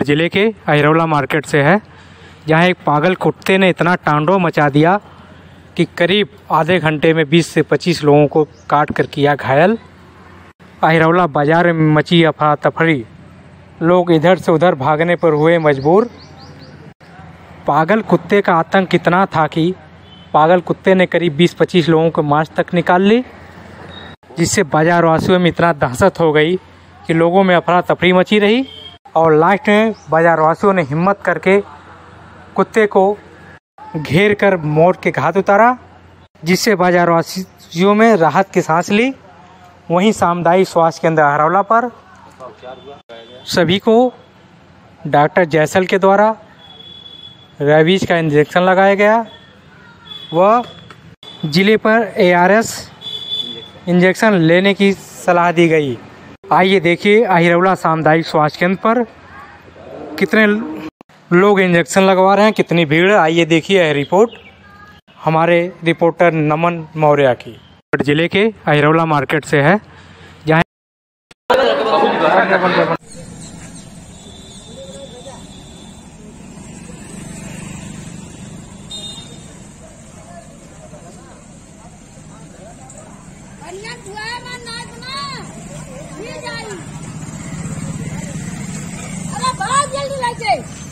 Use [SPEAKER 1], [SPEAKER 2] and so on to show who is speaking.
[SPEAKER 1] जिले के अहिरौला मार्केट से है, जहां एक पागल कुत्ते ने इतना तांडव मचा दिया कि करीब आधे घंटे में 20 से 25 लोगों को काट कर किया घायल। अहिरौला बाजार में मची अफरा तफरी, लोग इधर से उधर भागने पर हुए मजबूर। पागल कुत्ते का आतंक इतना था कि पागल कुत्ते ने करीब 20-25 लोगों को मांस तक निकाल ली, जिससे बाजार वासियों में इतना दहशत हो गई कि लोगों में अफरा तफरी मची रही। और लास्ट में बाजार वासियों ने हिम्मत करके कुत्ते को घेर कर मौत के घाट उतारा, जिससे बाजार वासियों में राहत की सांस ली। वहीं सामुदायिक स्वास्थ्य केंद्र अहिरौला पर सभी को डॉक्टर जैसल के द्वारा रेबीज का इंजेक्शन लगाया गया व जिले पर ARS इंजेक्शन लेने की सलाह दी गई। आइए देखिए अहिरौला सामुदायिक स्वास्थ्य केंद्र पर कितने लोग इंजेक्शन लगवा रहे हैं, कितनी भीड़ है। आइए देखिए रिपोर्ट हमारे रिपोर्टर नमन मौर्य की। जिले के अहिरौला मार्केट से है, जहाँ
[SPEAKER 2] अरे बहुत जल्दी लाइए।